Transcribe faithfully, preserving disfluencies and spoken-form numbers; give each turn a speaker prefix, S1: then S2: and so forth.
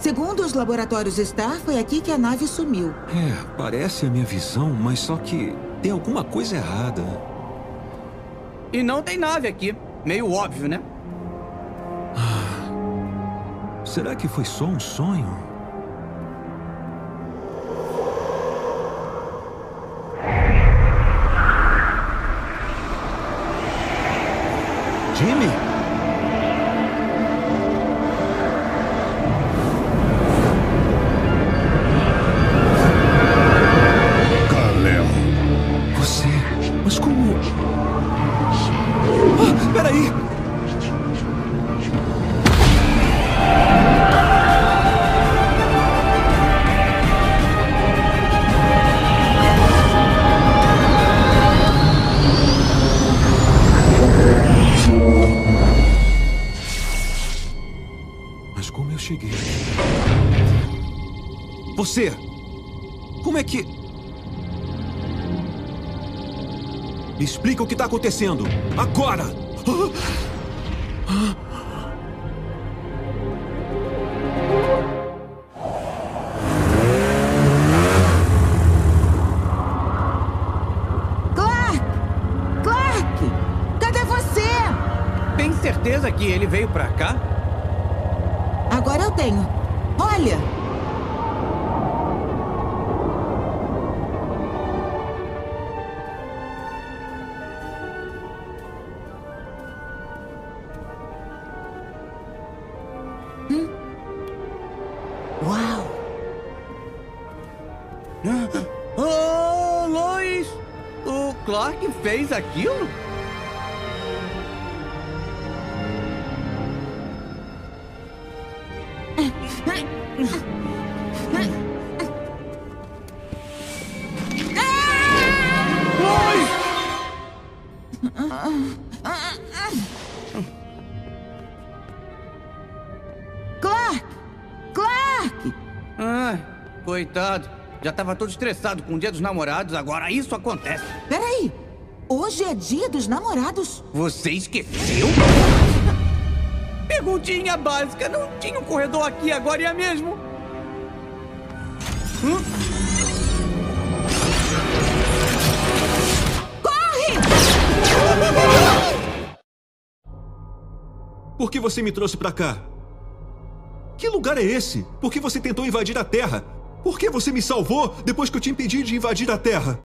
S1: Segundo os laboratórios Star, foi aqui que a nave sumiu.
S2: É, parece a minha visão, mas só que tem alguma coisa errada.
S3: E não tem nave aqui. Meio óbvio, né?
S2: Será que foi só um sonho? Jimmy?
S4: Kal-El.
S2: Você... Mas como... Ah, peraí! Mas como eu cheguei aqui? Você! Como é que... Me explica o que está acontecendo! Agora!
S1: Clark! Clark! Cadê você?
S3: Tem certeza que ele veio pra cá?
S1: Agora eu tenho. Olha! Hum? Uau!
S3: Oh, Lois! O Clark fez aquilo? Lois!
S1: Clark! Clark!
S3: Ai, coitado. Já tava todo estressado com o Dia dos Namorados, agora isso acontece.
S1: Peraí! Hoje é dia dos namorados?
S3: Você esqueceu? Perguntinha básica. Não tinha um corredor aqui agora, é mesmo? Hã?
S1: Corre!
S2: Por que você me trouxe pra cá? Que lugar é esse? Por que você tentou invadir a Terra? Por que você me salvou depois que eu te impedi de invadir a Terra?